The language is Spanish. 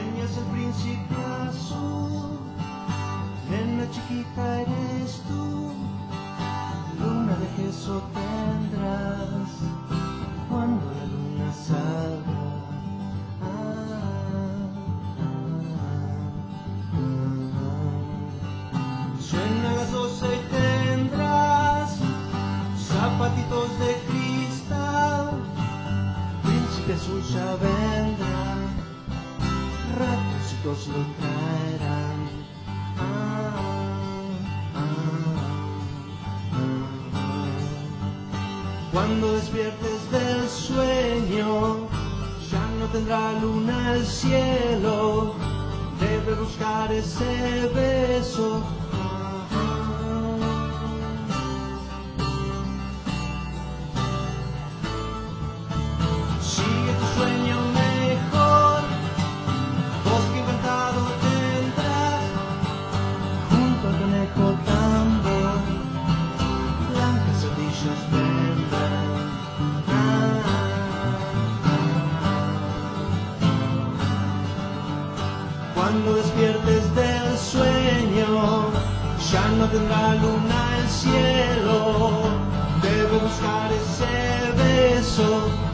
Sueñas el príncipe azul, nena chiquita eres tú, luna de queso tendrás cuando la luna salga. Suenan las 12 y tendrás zapatitos de cristal, príncipe azul ya vendrá, ratoncitos lo traerán. Cuando despiertes del sueño, ya no tendrá luna el cielo, debe buscar ese beso. Sigue tu sueño mejor, bosque encantado tendrás, junto al conejo tambor, blancas ardillas vendrán. Cuando despiertes del sueño, ya no tendrá luna el cielo, debe buscar ese beso.